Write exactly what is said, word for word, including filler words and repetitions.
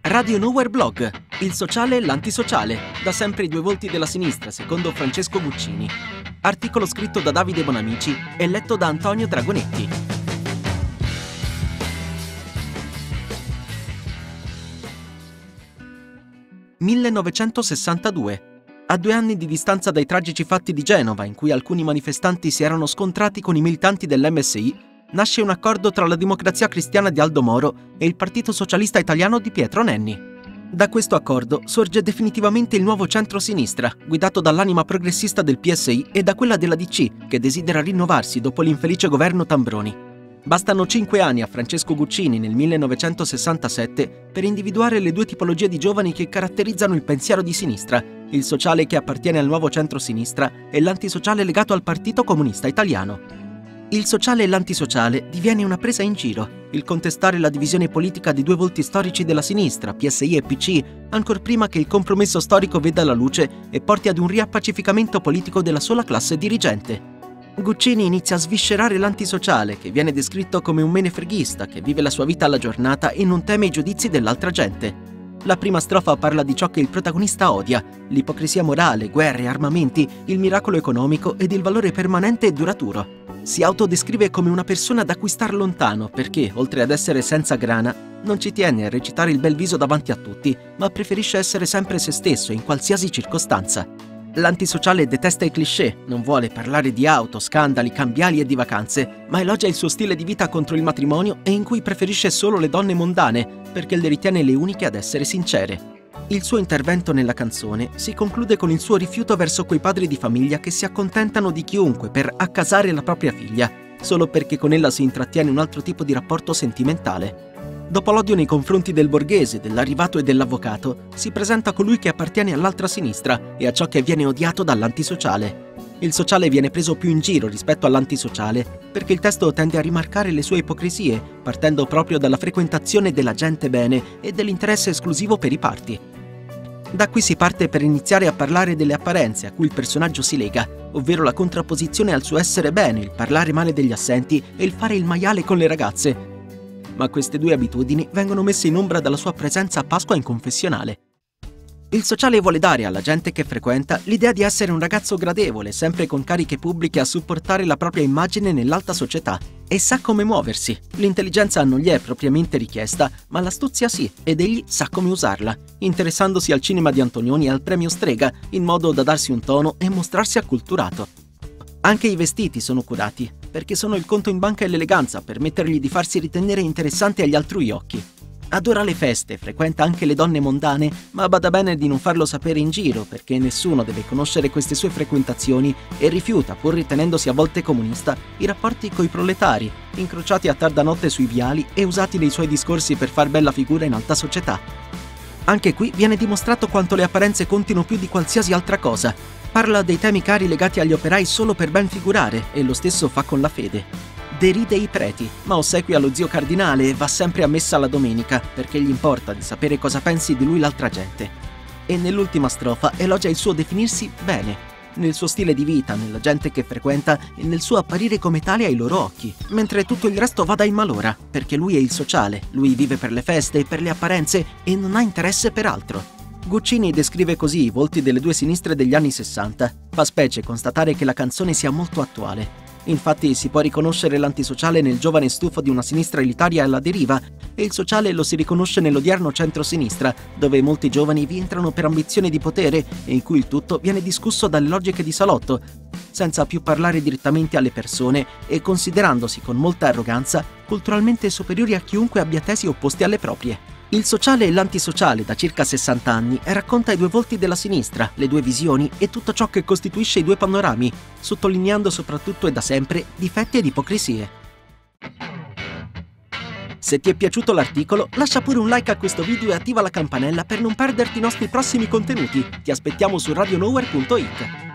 Radio Nowhere Blog, il sociale e l'antisociale, da sempre i due volti della sinistra, secondo Francesco Guccini. Articolo scritto da Davide Bonamici e letto da Antonio Dragonetti. millenovecentosessantadue. A due anni di distanza dai tragici fatti di Genova, in cui alcuni manifestanti si erano scontrati con i militanti dell'M S I, nasce un accordo tra la Democrazia Cristiana di Aldo Moro e il Partito Socialista Italiano di Pietro Nenni. Da questo accordo sorge definitivamente il nuovo centro-sinistra, guidato dall'anima progressista del P S I e da quella della D C, che desidera rinnovarsi dopo l'infelice governo Tambroni. Bastano cinque anni a Francesco Guccini nel millenovecentosessantasette per individuare le due tipologie di giovani che caratterizzano il pensiero di sinistra, il sociale che appartiene al nuovo centro-sinistra e l'antisociale legato al Partito Comunista Italiano. Il sociale e l'antisociale diviene una presa in giro, il contestare la divisione politica di due volti storici della sinistra, P S I e P C, ancor prima che il compromesso storico veda la luce e porti ad un riappacificamento politico della sola classe dirigente. Guccini inizia a sviscerare l'antisociale, che viene descritto come un menefreghista che vive la sua vita alla giornata e non teme i giudizi dell'altra gente. La prima strofa parla di ciò che il protagonista odia: l'ipocrisia morale, guerre, armamenti, il miracolo economico ed il valore permanente e duraturo. Si autodescrive come una persona da cui star lontano perché, oltre ad essere senza grana, non ci tiene a recitare il bel viso davanti a tutti, ma preferisce essere sempre se stesso in qualsiasi circostanza. L'antisociale detesta i cliché, non vuole parlare di auto, scandali, cambiali e di vacanze, ma elogia il suo stile di vita contro il matrimonio e in cui preferisce solo le donne mondane, perché le ritiene le uniche ad essere sincere. Il suo intervento nella canzone si conclude con il suo rifiuto verso quei padri di famiglia che si accontentano di chiunque per accasare la propria figlia, solo perché con ella si intrattiene un altro tipo di rapporto sentimentale. Dopo l'odio nei confronti del borghese, dell'arrivato e dell'avvocato, si presenta colui che appartiene all'altra sinistra e a ciò che viene odiato dall'antisociale. Il sociale viene preso più in giro rispetto all'antisociale perché il testo tende a rimarcare le sue ipocrisie, partendo proprio dalla frequentazione della gente bene e dell'interesse esclusivo per i parti. Da qui si parte per iniziare a parlare delle apparenze a cui il personaggio si lega, ovvero la contrapposizione al suo essere bene, il parlare male degli assenti e il fare il maiale con le ragazze. Ma queste due abitudini vengono messe in ombra dalla sua presenza a Pasqua in confessionale. Il sociale vuole dare alla gente che frequenta l'idea di essere un ragazzo gradevole, sempre con cariche pubbliche a supportare la propria immagine nell'alta società, e sa come muoversi. L'intelligenza non gli è propriamente richiesta, ma l'astuzia sì, ed egli sa come usarla, interessandosi al cinema di Antonioni e al premio Strega, in modo da darsi un tono e mostrarsi acculturato. Anche i vestiti sono curati, perché sono il conto in banca e l'eleganza per permettergli di farsi ritenere interessante agli altrui occhi. Adora le feste, frequenta anche le donne mondane, ma bada bene di non farlo sapere in giro, perché nessuno deve conoscere queste sue frequentazioni e rifiuta, pur ritenendosi a volte comunista, i rapporti coi proletari, incrociati a tarda notte sui viali e usati nei suoi discorsi per far bella figura in alta società. Anche qui viene dimostrato quanto le apparenze contino più di qualsiasi altra cosa. Parla dei temi cari legati agli operai solo per ben figurare, e lo stesso fa con la fede. Deride i preti, ma ossequia lo zio cardinale e va sempre a messa la domenica, perché gli importa di sapere cosa pensi di lui l'altra gente. E nell'ultima strofa elogia il suo definirsi bene, nel suo stile di vita, nella gente che frequenta e nel suo apparire come tale ai loro occhi, mentre tutto il resto vada in malora, perché lui è il sociale, lui vive per le feste e per le apparenze e non ha interesse per altro. Guccini descrive così i volti delle due sinistre degli anni sessanta. Fa specie constatare che la canzone sia molto attuale. Infatti si può riconoscere l'antisociale nel giovane stufo di una sinistra elitaria alla deriva e il sociale lo si riconosce nell'odierno centro-sinistra, dove molti giovani vi entrano per ambizione di potere e in cui il tutto viene discusso dalle logiche di salotto, senza più parlare direttamente alle persone e considerandosi con molta arroganza culturalmente superiori a chiunque abbia tesi opposte alle proprie. Il sociale e l'antisociale da circa sessanta anni racconta i due volti della sinistra, le due visioni e tutto ciò che costituisce i due panorami, sottolineando soprattutto e da sempre difetti ed ipocrisie. Se ti è piaciuto l'articolo, lascia pure un like a questo video e attiva la campanella per non perderti i nostri prossimi contenuti. Ti aspettiamo su radio nowhere punto it.